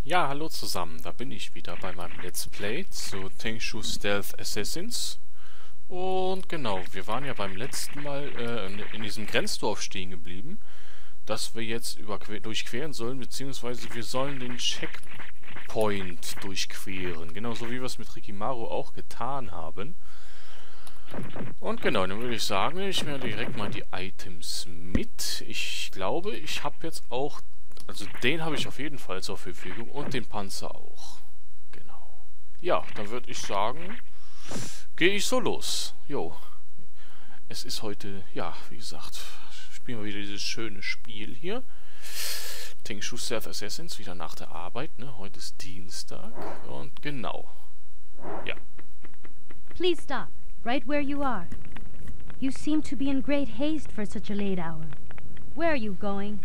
Ja, hallo zusammen, da bin ich wieder bei meinem Let's Play zu Tenchu Stealth Assassins. Und genau, wir waren ja beim letzten Mal in diesem Grenzdorf stehen geblieben, das wir jetzt durchqueren sollen, beziehungsweise wir sollen den Checkpoint durchqueren, genauso wie wir es mit Rikimaru auch getan haben. Und genau, dann würde ich sagen, ich nehme direkt mal die Items mit. Ich glaube, ich habe jetzt auch... Also den habe ich auf jeden Fall zur Verfügung und den Panzer auch. Genau. Ja, dann würde ich sagen, gehe ich so los. Jo. Es ist heute, ja, wie gesagt, spielen wir wieder dieses schöne Spiel hier. Tenchu Stealth Assassins, wieder nach der Arbeit, ne? Heute ist Dienstag und genau. Ja. Please stop, right where you are. You seem to be in great haste for such a late hour. Where are you going?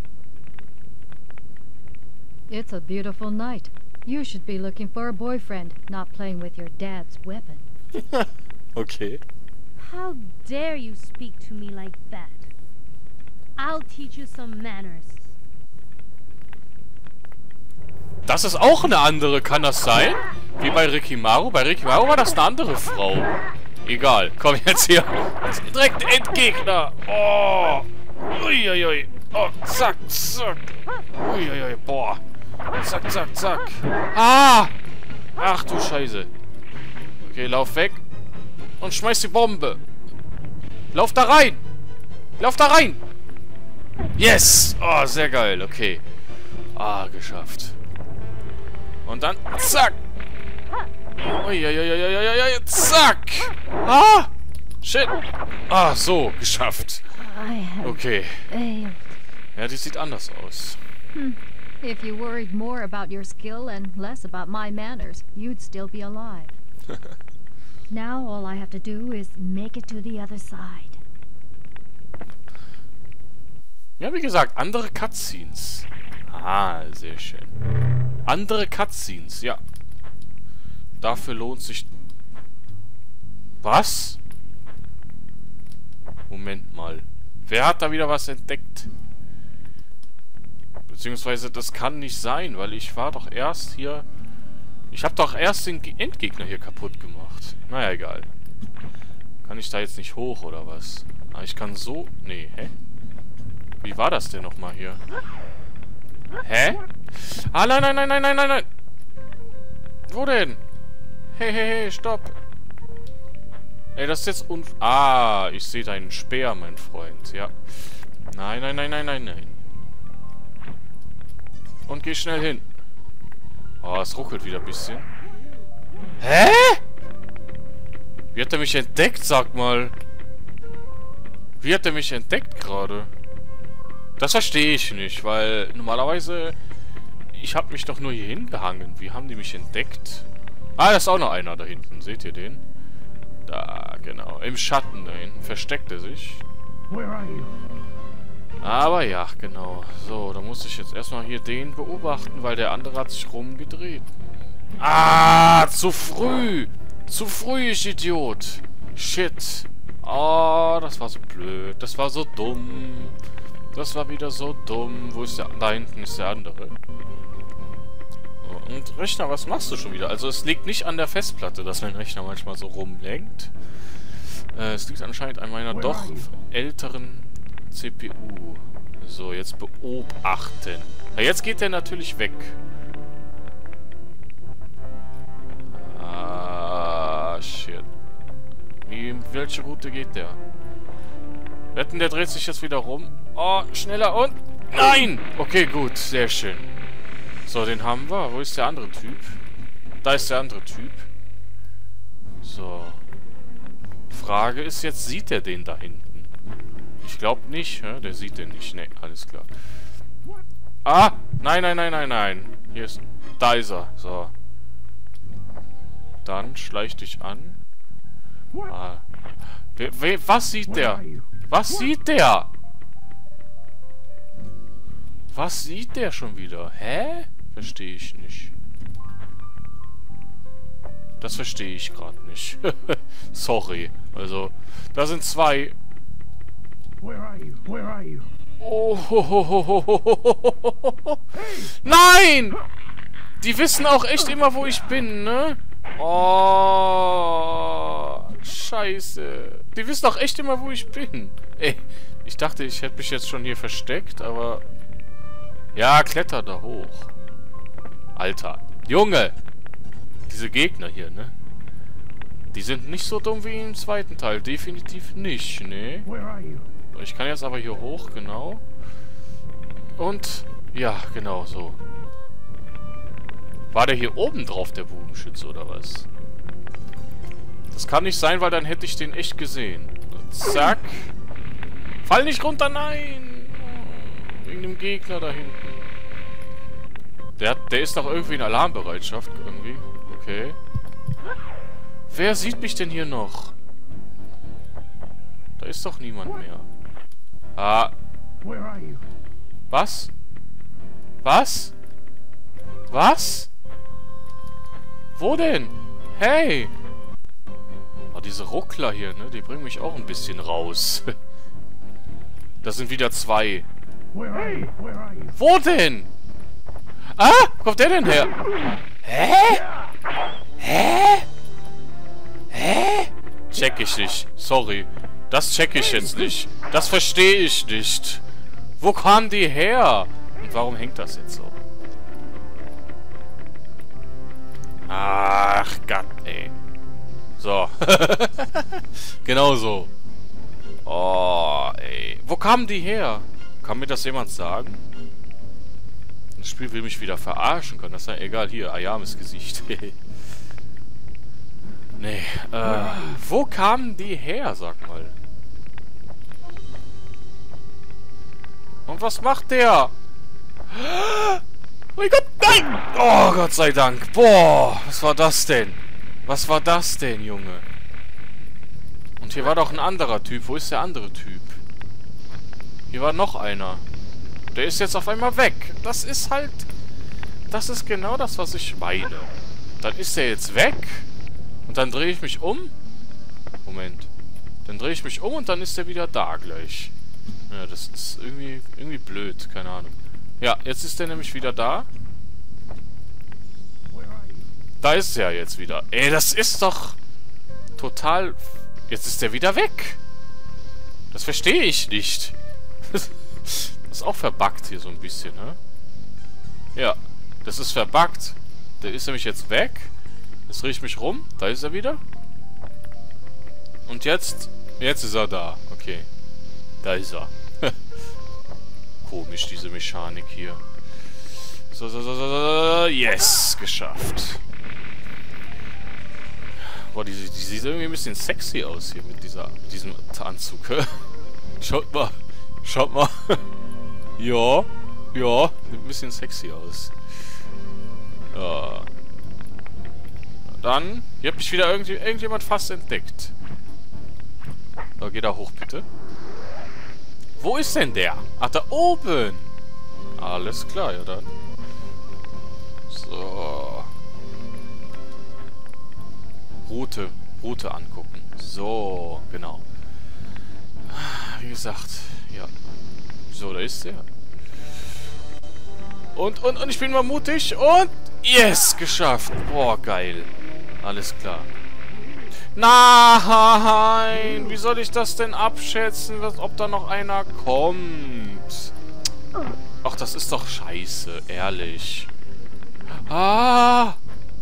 It's a beautiful night. You should be looking for a boyfriend, not playing with your dad's weapon. Okay. How dare you speak to me like that? I'll teach you some manners. Das ist auch eine andere, kann das sein? Wie bei Rikimaru? Bei Rikimaru war das eine andere Frau. Egal, komm jetzt hier. Direkt Endgegner. Oh. Uiuiui. Oh, zack, zack. Uiuiui, boah. Zack, zack, zack. Ah! Ach du Scheiße. Okay, lauf weg. Und schmeiß die Bombe. Lauf da rein. Lauf da rein. Yes. Oh, sehr geil. Okay. Ah, geschafft. Und dann zack. Uiuiuiui, zack. Ah! Shit. Ah, so, geschafft. Okay. Ja, die sieht anders aus. If you worried more about your skill and less about my manners, you'd still be alive. Now all I have to do is make it to the other side. Ja, wie gesagt, andere Cutscenes. Ah, sehr schön. Andere Cutscenes, ja. Dafür lohnt sich... Was? Moment mal. Wer hat da wieder was entdeckt? Beziehungsweise, das kann nicht sein, weil ich war doch erst hier... Ich habe doch erst den Endgegner hier kaputt gemacht. Naja, egal. Kann ich da jetzt nicht hoch, oder was? Ah, ich kann so... Nee, hä? Wie war das denn nochmal hier? Hä? Ah, nein, nein, nein, nein, nein, nein, nein! Wo denn? Hey, hey, hey, stopp! Ey, das ist jetzt Ah, ich sehe deinen Speer, mein Freund, ja. Nein, nein, nein, nein, nein, nein. Und geh schnell hin. Oh, es ruckelt wieder ein bisschen. Hä? Wie hat er mich entdeckt, sag mal? Wie hat er mich entdeckt gerade? Das verstehe ich nicht, weil normalerweise... Ich habe mich doch nur hier hingehangen. Wie haben die mich entdeckt? Ah, da ist auch noch einer da hinten. Seht ihr den? Da, genau. Im Schatten da hinten versteckt er sich. Aber ja, genau. So, da muss ich jetzt erstmal hier den beobachten, weil der andere hat sich rumgedreht. Ah, zu früh! Zu früh, ich Idiot! Shit! Oh, das war so blöd. Das war so dumm. Das war wieder so dumm. Wo ist der? Da hinten ist der andere. Und Rechner, was machst du schon wieder? Also es liegt nicht an der Festplatte, dass mein Rechner manchmal so rumlenkt. Es liegt anscheinend an meiner doch älteren CPU. So, jetzt beobachten. Ja, jetzt geht der natürlich weg. Ah, shit. Welche Route geht der? Wetten, der dreht sich jetzt wieder rum. Oh, schneller und... Nein! Okay, gut, sehr schön. So, den haben wir. Wo ist der andere Typ? Da ist der andere Typ. So. Frage ist jetzt, sieht er den da hinten? Ich glaube nicht, hä? Der sieht den nicht. Ne, alles klar. Ah! Nein, nein, nein, nein, nein. Hier ist... Da ist er. So. Dann schleich dich an. Ah. Was sieht der? Was sieht der? Was sieht der schon wieder? Hä? Verstehe ich nicht. Das verstehe ich gerade nicht. Sorry. Also, da sind zwei. Oh. Nein! Die wissen auch echt immer, wo ich bin, ne? Oh, scheiße. Die wissen auch echt immer, wo ich bin. Ey, ich dachte, ich hätte mich jetzt schon hier versteckt, aber... Ja, kletter da hoch. Alter. Junge! Diese Gegner hier, ne? Die sind nicht so dumm wie im zweiten Teil. Definitiv nicht, ne? Ich kann jetzt aber hier hoch, genau. Und... Ja, genau, so. War der hier oben drauf, der Bogenschütze, oder was? Das kann nicht sein, weil dann hätte ich den echt gesehen. Zack. Fall nicht runter, nein! Wegen dem Gegner da hinten. Der ist doch irgendwie in Alarmbereitschaft, irgendwie. Okay. Wer sieht mich denn hier noch? Da ist doch niemand mehr. Ah. Was? Was? Was? Wo denn? Hey! Oh, diese Ruckler hier, ne? Die bringen mich auch ein bisschen raus. Das sind wieder zwei. Wo denn? Ah! Wo kommt der denn her? Hä? Hä? Hä? Check ich nicht. Sorry. Das check ich jetzt nicht. Das verstehe ich nicht. Wo kamen die her? Und warum hängt das jetzt so? Ach Gott, ey. So. Genau so. Oh, ey. Wo kamen die her? Kann mir das jemand sagen? Das Spiel will mich wieder verarschen können. Das ist ja egal. Hier, Ayames Gesicht. Nee. Wo kamen die her, sag mal? Und was macht der? Oh mein Gott, nein! Oh, Gott sei Dank. Boah, was war das denn? Was war das denn, Junge? Und hier war doch ein anderer Typ. Wo ist der andere Typ? Hier war noch einer. Der ist jetzt auf einmal weg. Das ist halt... Das ist genau das, was ich meine. Dann ist der jetzt weg. Und dann drehe ich mich um. Moment. Dann drehe ich mich um und dann ist er wieder da gleich. Ja, das ist irgendwie blöd. Keine Ahnung. Ja, jetzt ist er nämlich wieder da. Da ist er jetzt wieder. Ey, das ist doch total... Jetzt ist er wieder weg. Das verstehe ich nicht. Das ist auch verbuggt hier so ein bisschen, ne? Ja, das ist verbuggt. Der ist nämlich jetzt weg. Jetzt drehe ich mich rum. Da ist er wieder. Und jetzt... Jetzt ist er da. Okay. Da ist er. Komisch, diese Mechanik hier. So. Yes, geschafft. Boah, die sieht irgendwie ein bisschen sexy aus hier mit diesem Anzug. Schaut mal. Schaut mal. Ja. Ja. Sieht ein bisschen sexy aus. Ja. Dann, hier hat mich wieder irgendjemand fast entdeckt. So, geh da hoch, bitte. Wo ist denn der? Ach, da oben. Alles klar, ja dann. So. Route angucken. So, genau. Wie gesagt, ja. So, da ist der. Und ich bin mal mutig und... Yes, geschafft. Boah, geil. Alles klar. Nein! Wie soll ich das denn abschätzen, ob da noch einer kommt? Ach, das ist doch scheiße, ehrlich. Ah!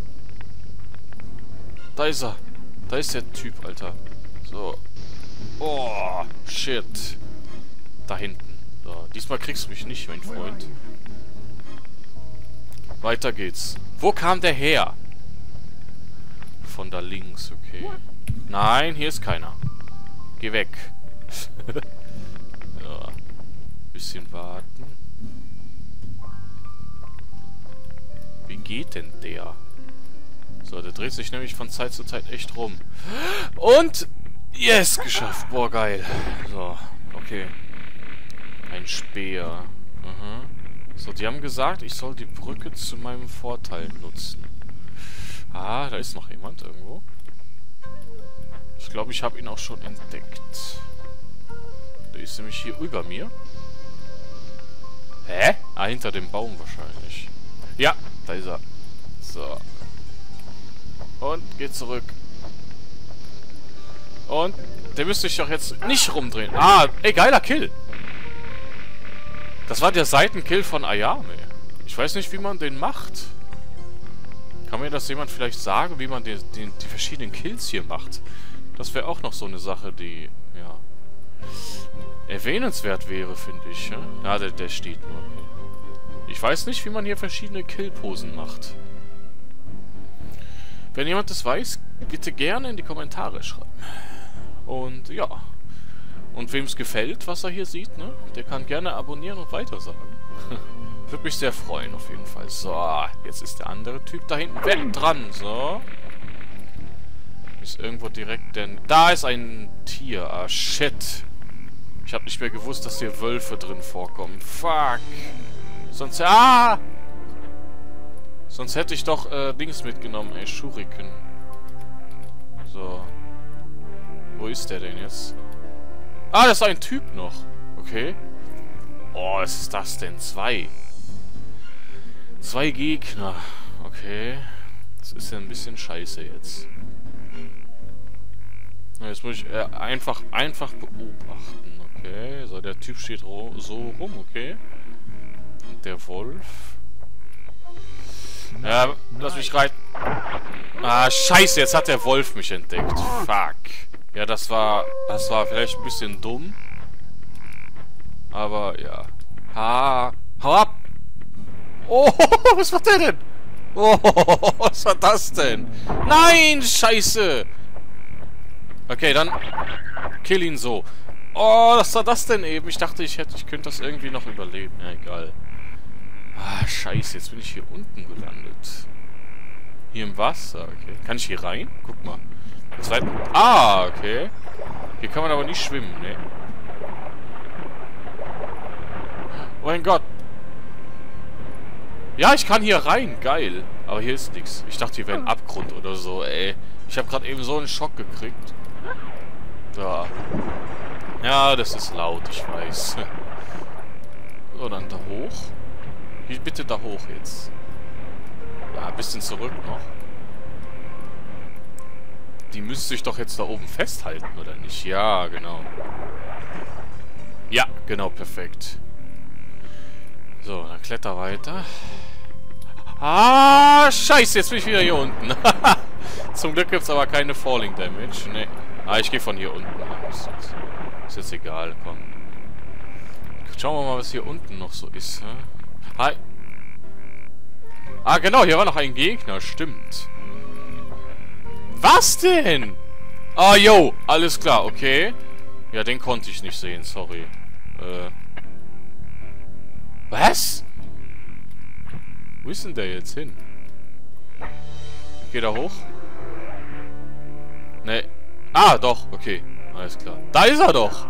Da ist er. Da ist der Typ, Alter. So. Oh, shit. Da hinten. So, diesmal kriegst du mich nicht, mein Freund. Weiter geht's. Wo kam der her? Von da links, okay. Nein, hier ist keiner. Geh weg. Ja. Bisschen warten. Wie geht denn der? So, der dreht sich nämlich von Zeit zu Zeit echt rum. Und... Yes, geschafft. Boah, geil. So, okay. Ein Speer. So, die haben gesagt, ich soll die Brücke zu meinem Vorteil nutzen. Ah, da ist noch jemand irgendwo. Ich glaube, ich habe ihn auch schon entdeckt. Der ist nämlich hier über mir. Hä? Ah, hinter dem Baum wahrscheinlich. Ja, da ist er. So. Und geht zurück. Und der müsste sich doch jetzt nicht rumdrehen. Ah, ey, geiler Kill. Das war der Seitenkill von Ayame. Ich weiß nicht, wie man den macht. Kann mir das jemand vielleicht sagen, wie man die verschiedenen Kills hier macht? Das wäre auch noch so eine Sache, die, ja, erwähnenswert wäre, finde ich. Ja, der steht nur. Ich weiß nicht, wie man hier verschiedene Killposen macht. Wenn jemand das weiß, bitte gerne in die Kommentare schreiben. Und ja. Und wem es gefällt, was er hier sieht, ne? Der kann gerne abonnieren und weitersagen. Würde mich sehr freuen, auf jeden Fall. So, jetzt ist der andere Typ da hinten weg dran. So. Ist irgendwo direkt denn... Da ist ein Tier. Ah, shit. Ich habe nicht mehr gewusst, dass hier Wölfe drin vorkommen. Fuck. Sonst... Ah! Sonst hätte ich doch Dings mitgenommen, ey. Shuriken. So. Wo ist der denn jetzt? Ah, das ist ein Typ noch. Okay. Oh, was ist das denn? 2. 2 Gegner. Okay. Das ist ja ein bisschen scheiße jetzt. Jetzt muss ich einfach beobachten. Okay. So, der Typ steht so rum. Okay. Und der Wolf. Ja, lass mich rein. Ah, scheiße. Jetzt hat der Wolf mich entdeckt. Fuck. Ja, das war vielleicht ein bisschen dumm. Aber, ja. Ha! Hau ab! Oh, was war der denn? Oh, was war das denn? Nein, scheiße! Okay, dann kill ihn so. Oh, was war das denn eben? Ich dachte, ich könnte das irgendwie noch überleben. Ja, egal. Ah, scheiße, jetzt bin ich hier unten gelandet. Hier im Wasser, okay. Kann ich hier rein? Guck mal. Ah, okay. Hier kann man aber nicht schwimmen, ne? Oh mein Gott. Ja, ich kann hier rein. Geil. Aber hier ist nichts. Ich dachte, hier wäre ein Abgrund oder so, ey. Ich habe gerade eben so einen Schock gekriegt. Da. Ja, das ist laut, ich weiß. So, dann da hoch. Hier, bitte da hoch jetzt. Ja, ein bisschen zurück noch. Die müsste sich doch jetzt da oben festhalten, oder nicht? Ja, genau. Ja, genau, perfekt. So, dann kletter weiter. Ah, scheiße, jetzt bin ich wieder hier unten. Zum Glück gibt es aber keine Falling Damage. Nee. Ah, ich gehe von hier unten an. Ist jetzt egal, komm. Schauen wir mal, was hier unten noch so ist. Hi. Ah, genau, hier war noch ein Gegner, stimmt. Was denn? Ah, yo, alles klar, okay. Ja, den konnte ich nicht sehen, sorry. Was? Wo ist denn der jetzt hin? Geht er hoch? Ne. Ah, doch, okay. Alles klar. Da ist er doch!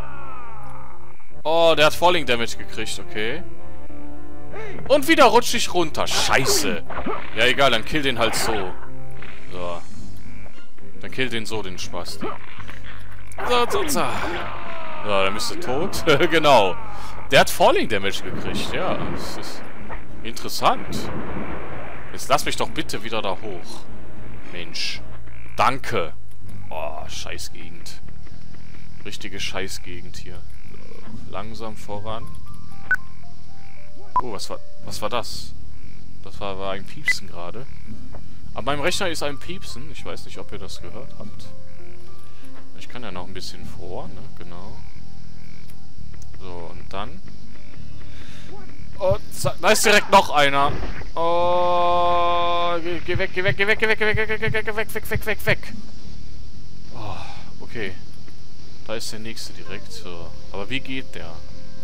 Oh, der hat Falling Damage gekriegt, okay. Und wieder rutsche ich runter. Scheiße. Ja, egal, dann kill den halt so. So. Dann kill den so, den Spaß. So, der müsste tot. Genau. Der hat Falling Damage gekriegt, ja. Das ist interessant. Jetzt lass mich doch bitte wieder da hoch. Mensch. Danke. Oh, Scheißgegend. Richtige Scheißgegend hier. Langsam voran. Oh, was war das? Das war ein Piepsen gerade. An meinem Rechner ist ein Piepsen. Ich weiß nicht, ob ihr das gehört habt. Ich kann ja noch ein bisschen vor, ne? Genau. So, und dann... Oh, da ist direkt noch einer. Oh, geh weg, geh weg, geh weg, geh weg, geh weg, geh weg, geh weg, weg, weg, weg. Oh, okay. Da ist der nächste direkt. So. Aber wie geht der?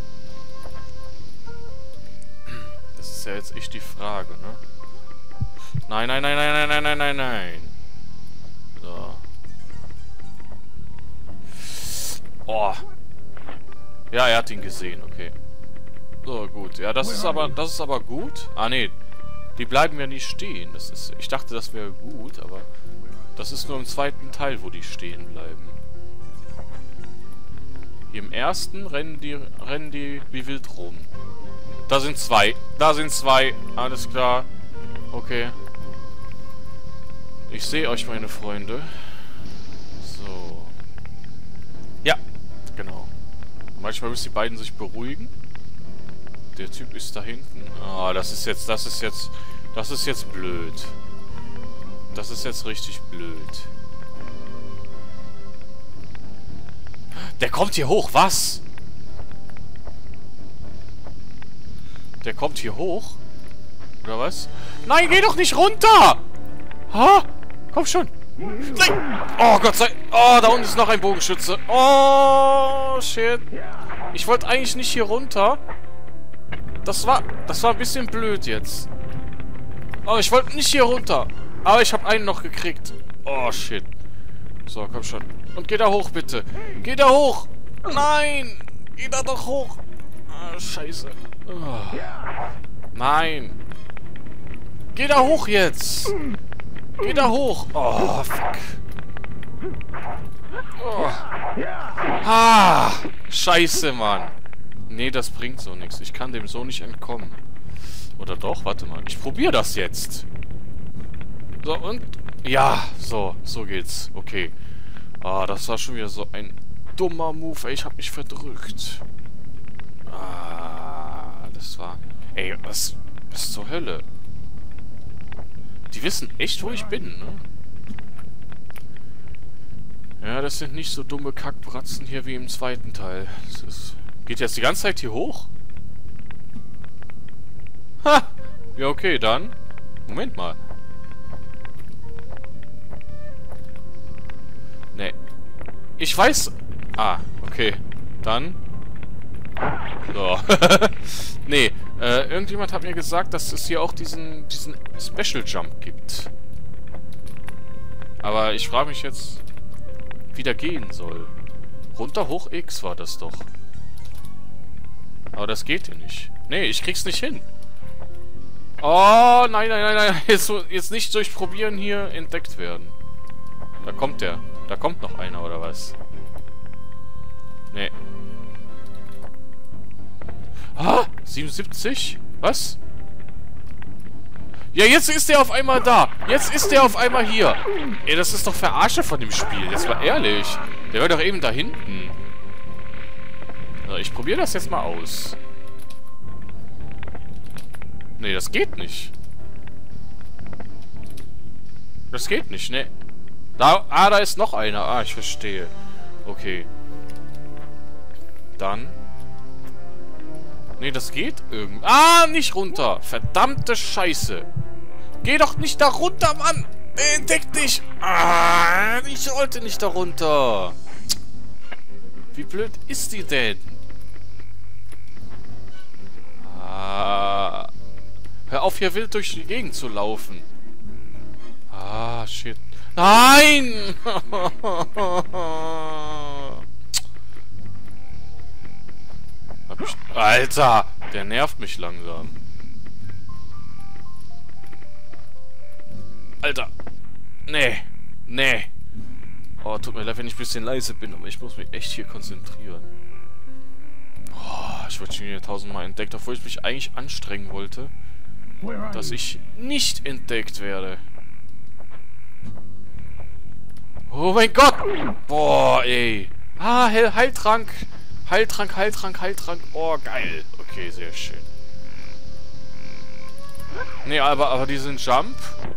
Das ist ja jetzt echt die Frage, ne? Nein, nein, nein, nein, nein, nein, nein, nein, nein. So. Oh. Ja, er hat ihn gesehen, okay. So, gut. Ja, das ist aber gut. Ah, nee. Die bleiben ja nicht stehen. Das ist, ich dachte, das wäre gut, aber das ist nur im zweiten Teil, wo die stehen bleiben. Hier im ersten rennen die wie wild rum. Da sind zwei. Da sind zwei. Alles klar. Okay. Ich sehe euch, meine Freunde. So. Ja, genau. Manchmal müssen die beiden sich beruhigen. Der Typ ist da hinten. Ah, das ist jetzt blöd. Das ist jetzt richtig blöd. Der kommt hier hoch, was? Der kommt hier hoch? Oder was? Nein, geh doch nicht runter! Ha? Komm schon. Nein! Oh Gott sei... Oh, da unten ist noch ein Bogenschütze. Oh, shit. Ich wollte eigentlich nicht hier runter. Das war ein bisschen blöd jetzt. Oh, ich wollte nicht hier runter. Aber ich habe einen noch gekriegt. Oh, shit. So, komm schon. Und geh da hoch, bitte. Geh da hoch. Nein. Geh da doch hoch. Ah, scheiße. Oh. Nein. Geh da hoch jetzt. Geh da hoch. Oh, fuck. Oh. Ah, scheiße, Mann. Nee, das bringt so nichts. Ich kann dem so nicht entkommen. Oder doch? Warte mal. Ich probiere das jetzt. So, und... Ja, so geht's. Okay. Ah, das war schon wieder so ein dummer Move. Ey, ich hab mich verdrückt. Ah, das war... Ey, was zur Hölle? Die wissen echt, wo ich bin, ne? Ja, das sind nicht so dumme Kackbratzen hier wie im zweiten Teil. Geht jetzt die ganze Zeit hier hoch? Ha! Ja, okay, dann... Moment mal. Nee. Ich weiß... Ah, okay. Dann... So. Nee, irgendjemand hat mir gesagt, dass es hier auch diesen Special Jump gibt. Aber ich frage mich jetzt, wie der gehen soll. Runter, hoch, X war das doch. Aber das geht ja nicht. Nee, ich krieg's nicht hin. Oh, nein, nein, nein, nein. Jetzt nicht durch Probieren hier entdeckt werden. Da kommt der. Da kommt noch einer, oder was? Nee. Ah, 77? Was? Ja, jetzt ist der auf einmal da. Jetzt ist der auf einmal hier. Ey, das ist doch Verarsche von dem Spiel. Jetzt mal ehrlich. Der war doch eben da hinten. So, ich probiere das jetzt mal aus. Nee, das geht nicht. Das geht nicht, ne? Da ist noch einer. Ah, ich verstehe. Okay. Dann... Nee, das geht irgendwie. Ah, nicht runter. Verdammte Scheiße. Geh doch nicht da runter, Mann. Entdeck dich. Ah, ich wollte nicht da runter. Wie blöd ist die denn? Ah. Hör auf, hier wild durch die Gegend zu laufen. Ah, shit. Nein! Alter, der nervt mich langsam. Alter. Nee. Nee. Oh, tut mir leid, wenn ich ein bisschen leise bin, aber ich muss mich echt hier konzentrieren. Oh, ich wurde schon wieder 1000-mal entdeckt, obwohl ich mich eigentlich anstrengen wollte, dass ich nicht entdeckt werde. Oh mein Gott! Boah, ey. Ah, Heiltrank. Heiltrank, Heiltrank, Heiltrank. Oh, geil. Okay, sehr schön. Nee, aber diesen Jump...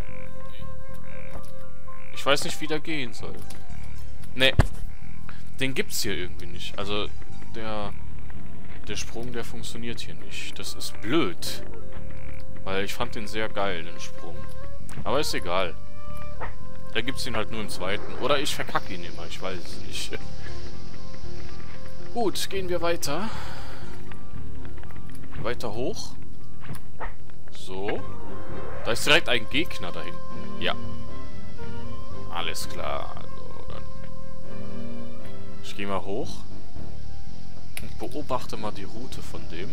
Ich weiß nicht, wie der gehen soll. Nee. Den gibt's hier irgendwie nicht. Also, der Sprung, der funktioniert hier nicht. Das ist blöd. Weil ich fand den sehr geil, den Sprung. Aber ist egal. Da gibt's ihn halt nur im zweiten. Oder ich verkacke ihn immer, ich weiß es nicht. Gut, gehen wir weiter. Weiter hoch. So. Da ist direkt ein Gegner da hinten. Ja. Alles klar. Also, dann. Ich gehe mal hoch. Und beobachte mal die Route von dem.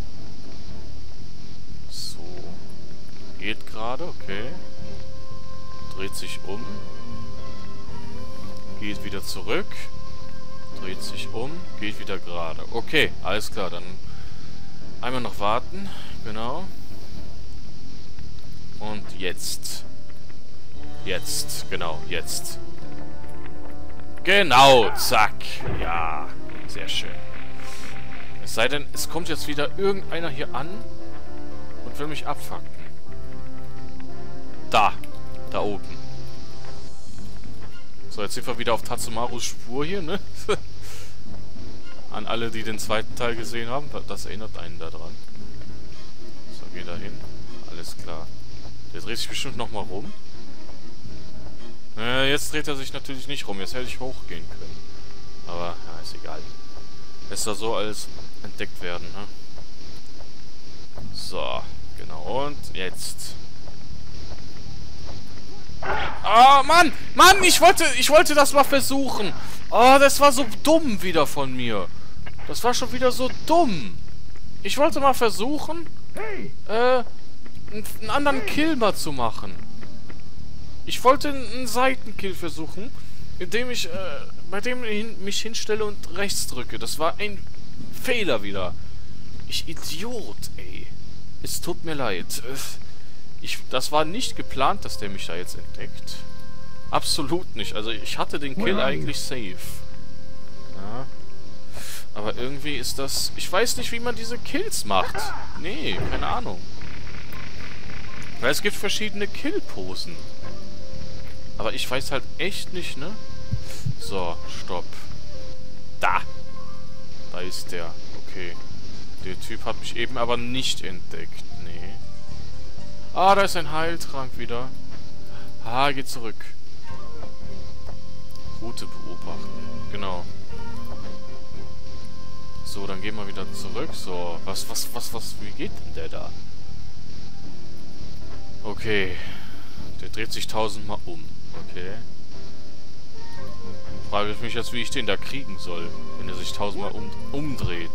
So. Geht gerade, okay. Dreht sich um. Geht wieder zurück. Dreht sich um. Geht wieder gerade. Okay, alles klar. Dann einmal noch warten. Genau. Und jetzt. Jetzt. Genau, jetzt. Genau, zack. Ja, sehr schön. Es sei denn, es kommt jetzt wieder irgendeiner hier an und will mich abfacken. Da oben. So, jetzt sind wir wieder auf Tatsumarus Spur hier, ne? An alle, die den zweiten Teil gesehen haben. Das erinnert einen daran. So, geh da hin. Alles klar. Der dreht sich bestimmt nochmal rum. Jetzt dreht er sich natürlich nicht rum. Jetzt hätte ich hochgehen können. Aber, ja, ist egal. Lässt da so alles entdeckt werden, ne? So, genau. Und jetzt. Oh, Mann! Mann, ich wollte das mal versuchen. Oh, das war so dumm wieder von mir. Das war schon wieder so dumm. Ich wollte mal versuchen, einen anderen Kill mal zu machen. Ich wollte einen Seitenkill versuchen, indem ich, bei dem ich mich hinstelle und rechts drücke. Das war ein Fehler wieder. Ich Idiot, ey. Es tut mir leid. Das war nicht geplant, dass der mich da jetzt entdeckt. Absolut nicht. Also ich hatte den Kill eigentlich safe. Ja. Aber irgendwie ist das... Ich weiß nicht, wie man diese Kills macht. Nee, keine Ahnung. Weil es gibt verschiedene Kill-Posen. Aber ich weiß halt echt nicht, ne? So, stopp. Da! Da ist der. Okay. Der Typ hat mich eben aber nicht entdeckt. Nee. Ah, da ist ein Heiltrank wieder. Ah, geht zurück. Route beobachten. Genau. So, dann gehen wir wieder zurück. So, wie geht denn der da? Okay. Der dreht sich 1000-mal um. Okay. Frage ich mich jetzt, wie ich den da kriegen soll, wenn er sich 1000-mal umdreht.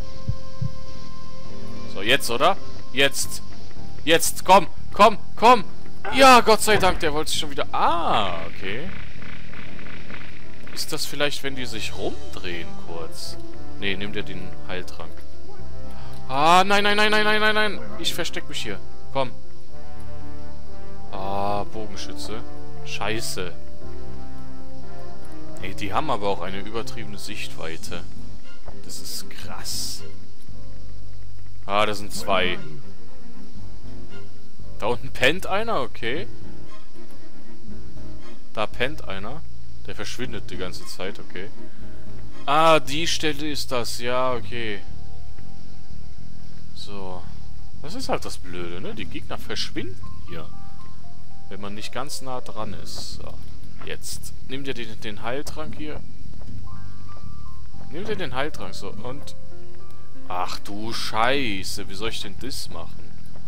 So, jetzt, oder? Jetzt. Jetzt, komm, komm, komm. Ja, Gott sei Dank, der wollte sich schon wieder... Ah, okay. Ist das vielleicht, wenn die sich rumdrehen kurz? Nee, nimm dir den Heiltrank. Ah, nein, nein, nein, nein, nein, nein, nein. Ich versteck mich hier. Komm. Ah, Bogenschütze. Scheiße. Ey, die haben aber auch eine übertriebene Sichtweite. Das ist krass. Ah, da sind zwei. Da unten pennt einer, okay. Da pennt einer. Der verschwindet die ganze Zeit, okay. Ah, die Stelle ist das. Ja, okay. So. Das ist halt das Blöde, ne? Die Gegner verschwinden hier. Wenn man nicht ganz nah dran ist. So. Jetzt. Nimm dir den Heiltrank hier. Nimm dir den Heiltrank, so. Und... Ach du Scheiße. Wie soll ich denn das machen?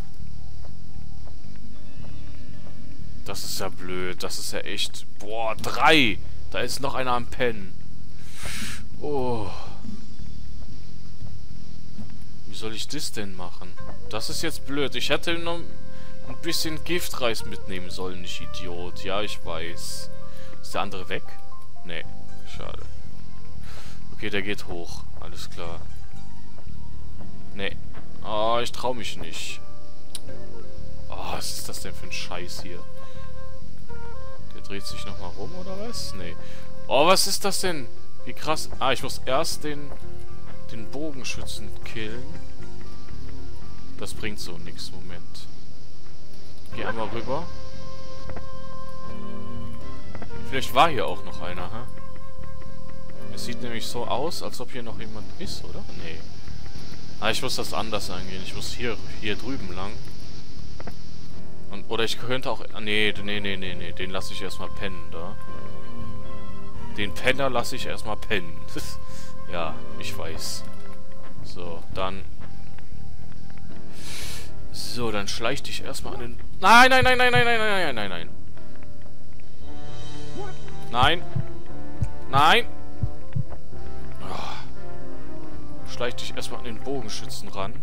Das ist ja blöd. Das ist ja echt... Boah, 3! Da ist noch einer am Pennen. Oh. Wie soll ich das denn machen? Das ist jetzt blöd. Ich hätte noch ein bisschen Giftreis mitnehmen sollen, ich Idiot. Ja, ich weiß. Ist der andere weg? Nee. Schade. Okay, der geht hoch. Alles klar. Nee. Oh, ich trau mich nicht. Oh, was ist das denn für ein Scheiß hier? Der dreht sich nochmal rum, oder was? Nee. Oh, was ist das denn? Wie krass. Ah, ich muss erst den Bogenschützen killen. Das bringt so nix. Moment. Geh einmal rüber. Vielleicht war hier auch noch einer, hä? Es sieht nämlich so aus, als ob hier noch jemand ist, oder? Nee. Ah, ich muss das anders angehen. Ich muss hier drüben lang. Oder ich könnte auch... Nee. Den lasse ich erstmal pennen, da. Den Penner lasse ich erstmal pennen. Ja, ich weiß. So, dann... So, dann schleich dich erstmal an den... Nein! Nein! Nein! Oh. Schleich dich erstmal an den Bogenschützen ran.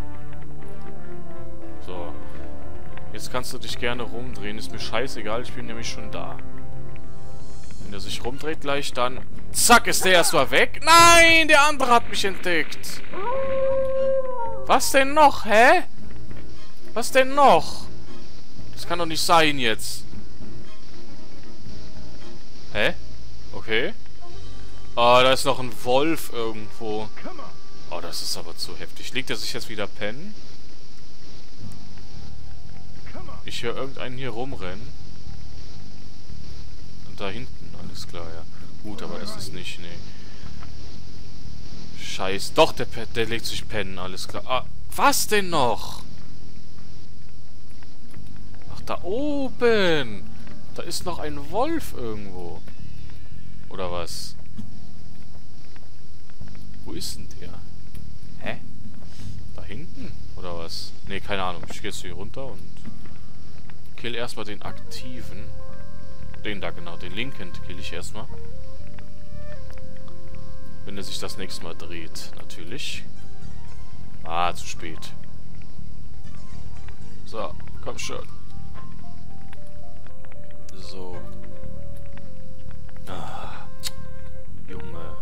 So. Jetzt kannst du dich gerne rumdrehen. Ist mir scheißegal, ich bin nämlich schon da. Wenn er sich rumdreht gleich, dann... Zack, ist der erstmal weg. Nein, der andere hat mich entdeckt. Was denn noch, hä? Was denn noch? Das kann doch nicht sein jetzt. Okay. Ah, da ist noch ein Wolf irgendwo. Oh, das ist aber zu heftig. Legt er sich jetzt wieder pennen? Ich höre irgendeinen hier rumrennen. Und da hinten, alles klar, ja. Gut, aber das ist nicht, nee. Scheiß. Doch, der legt sich pennen, alles klar. Ah, was denn noch? Ach, da oben. Da ist noch ein Wolf irgendwo. Oder was? Wo ist denn der? Hä? Da hinten? Oder was? Ne, keine Ahnung. Ich gehe jetzt hier runter und kill erstmal den aktiven. Den da genau, den linken kill ich erstmal. Wenn er sich das nächste Mal dreht, natürlich. Ah, zu spät. So, komm schon. So. Ah, Junge.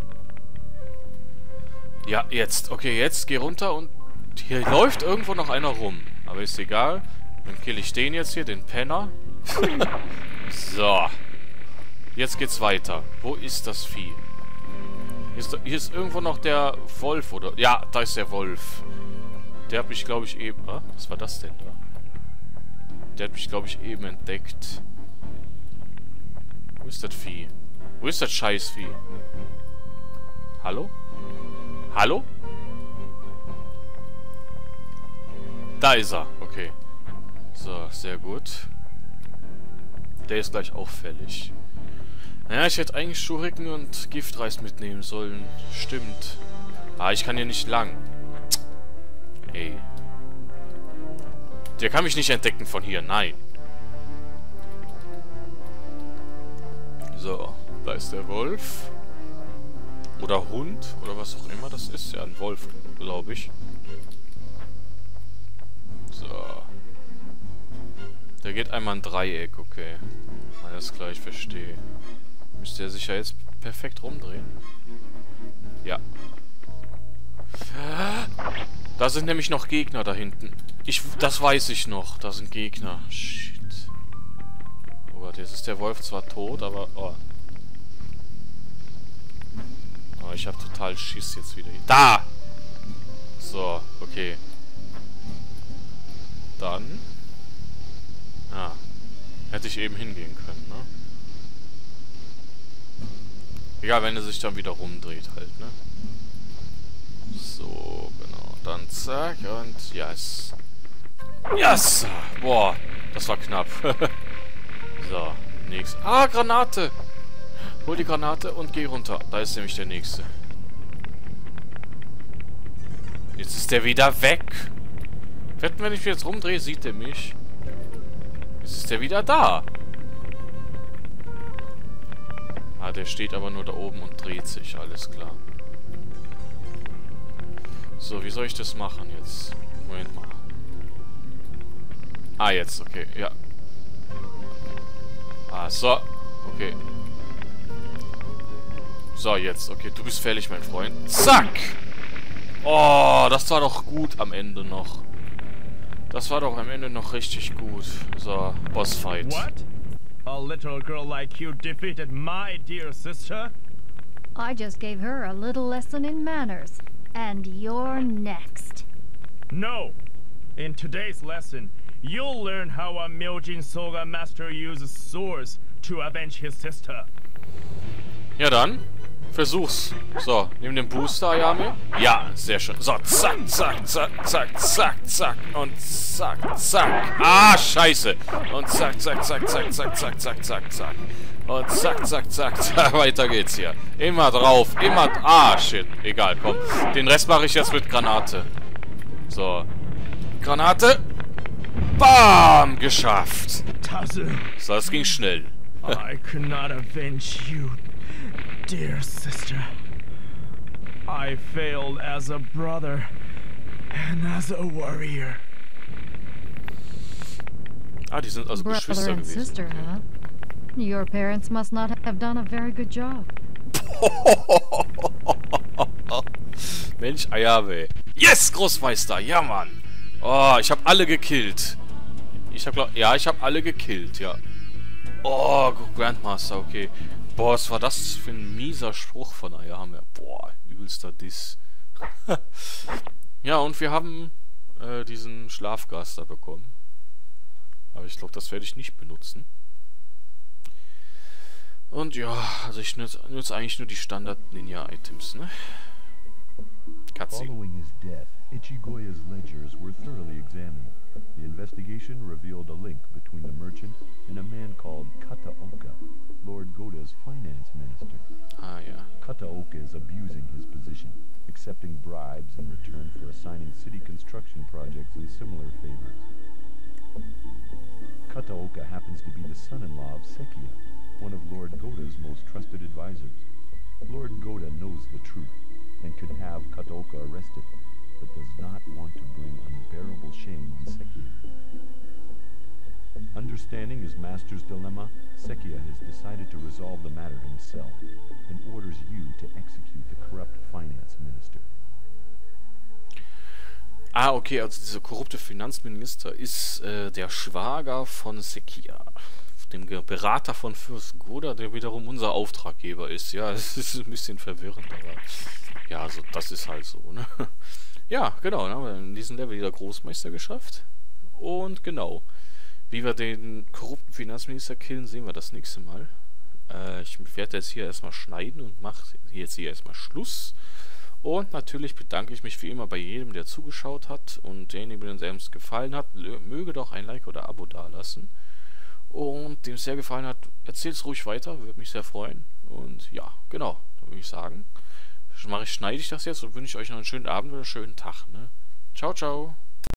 Ja, jetzt. Okay, jetzt geh runter und hier läuft irgendwo noch einer rum. Aber ist egal. Dann kill ich den jetzt hier, den Penner. So. Jetzt geht's weiter. Wo ist das Vieh? Hier ist irgendwo noch der Wolf, oder? Ja, da ist der Wolf. Der hat mich, glaube ich, eben... Ah, was war das denn da? Der hat mich, glaube ich, eben entdeckt. Wo ist das Vieh? Wo ist das Scheißvieh? Hallo? Hallo? Da ist er. Okay. So, sehr gut. Der ist gleich auffällig. Naja, ich hätte eigentlich Schuriken und Giftreis mitnehmen sollen. Stimmt. Ah, ich kann hier nicht lang. Ey. Der kann mich nicht entdecken von hier. Nein. So, da ist der Wolf. Oder Hund. Oder was auch immer das ist. Ja, ein Wolf, glaube ich. So. Der geht einmal ein Dreieck, okay. Alles klar, ich verstehe. Müsste er sich ja jetzt perfekt rumdrehen. Ja. Da sind nämlich noch Gegner da hinten. Das weiß ich noch. Da sind Gegner. Shit. Oh Gott, jetzt ist der Wolf zwar tot, aber... Oh. Oh, ich habe total Schiss jetzt wieder. Da! So, okay. Dann... Ah. Hätte ich eben hingehen können, ne? Egal, wenn er sich dann wieder rumdreht halt, ne? So, genau. Dann zack und yes. Yes! Boah, das war knapp. So, nächstes. Ah, Granate! Hol die Granate und geh runter. Da ist nämlich der nächste. Jetzt ist der wieder weg. Wetten, wenn ich mich jetzt rumdrehe, sieht er mich. Jetzt ist der wieder da. Ah, der steht aber nur da oben und dreht sich. Alles klar. So, wie soll ich das machen jetzt? Moment mal. Ah, jetzt. Okay, ja. Ah, so. Okay. So, jetzt. Okay, du bist fällig, mein Freund. Zack! Oh, das war doch gut am Ende noch. Das war doch am Ende noch richtig gut. So, Bossfight. What? A little girl like you defeated my dear sister? I just gave her a little lesson in manners. And you're next. No. In today's lesson, you'll learn how a Myojin Soga master uses swords to avenge his sister. Ja dann, versuch's. So, nimm den Booster, Ayame. Ja, sehr schön. So, zack, zack, zack, zack, zack, zack und zack, zack. Ah, scheiße. Und zack, zack, zack, zack, zack, zack, zack, zack, zack. Und zack, zack, zack, zack. Weiter geht's hier. Immer drauf, immer... Ah, shit. Egal, komm. Den Rest mache ich jetzt mit Granate. So. Granate. Bam! Geschafft. So, das ging schnell. I could not avenge you, dear sister. I failed as a brother and as a warrior. Ah, die sind also Geschwister Brother and gewesen. sister, huh? Your parents must not have done a very good job. Mensch, Ayame. Yes, Großmeister. Ja, Mann. Oh, ich habe alle gekillt. Ich habe alle gekillt, ja. Oh, Grandmaster, okay. Boah, was war das für ein mieser Spruch von Ayame? Boah, übelster Diss. Ja, und wir haben diesen Schlafgas da bekommen. Aber ich glaube, das werde ich nicht benutzen. Und ja, also ich nutze eigentlich nur die Standard-Ninja-Items, ne? Cutscene. Following his death, Ichigoya's ledgers were thoroughly examined. The investigation revealed a link between the merchant and a man called Kataoka, Lord Goda's finance minister. Ah, ja. Kataoka is abusing his position, accepting bribes in return for assigning city construction projects and similar favors. Kataoka happens to be the son-in-law of Sekiya, one of Lord Goda's most trusted advisors. Lord Goda knows the truth and could have Kataoka arrested, but does not want to bring unbearable shame on Sekiya. Understanding his master's dilemma, Sekiya has decided to resolve the matter himself and orders you to execute the corrupt finance minister. Ah, okay, also dieser korrupte Finanzminister ist der Schwager von Sekiya, dem Berater von Fürst Goda, der wiederum unser Auftraggeber ist. Ja, es ist ein bisschen verwirrend, aber ja, also das ist halt so, ne? Ja, genau, dann haben wir in diesem Level wieder Großmeister geschafft. Und genau, wie wir den korrupten Finanzminister killen, sehen wir das nächste Mal. Ich werde jetzt hier erstmal schneiden und mache jetzt hier erstmal Schluss. Und natürlich bedanke ich mich wie immer bei jedem, der zugeschaut hat. Und derjenige, dem es gefallen hat, möge doch ein Like oder Abo dalassen. Und dem es sehr gefallen hat, erzählt es ruhig weiter, würde mich sehr freuen. Und ja, genau, dann würde ich sagen, schneide ich das jetzt und wünsche euch noch einen schönen Abend oder einen schönen Tag. Ne? Ciao, ciao.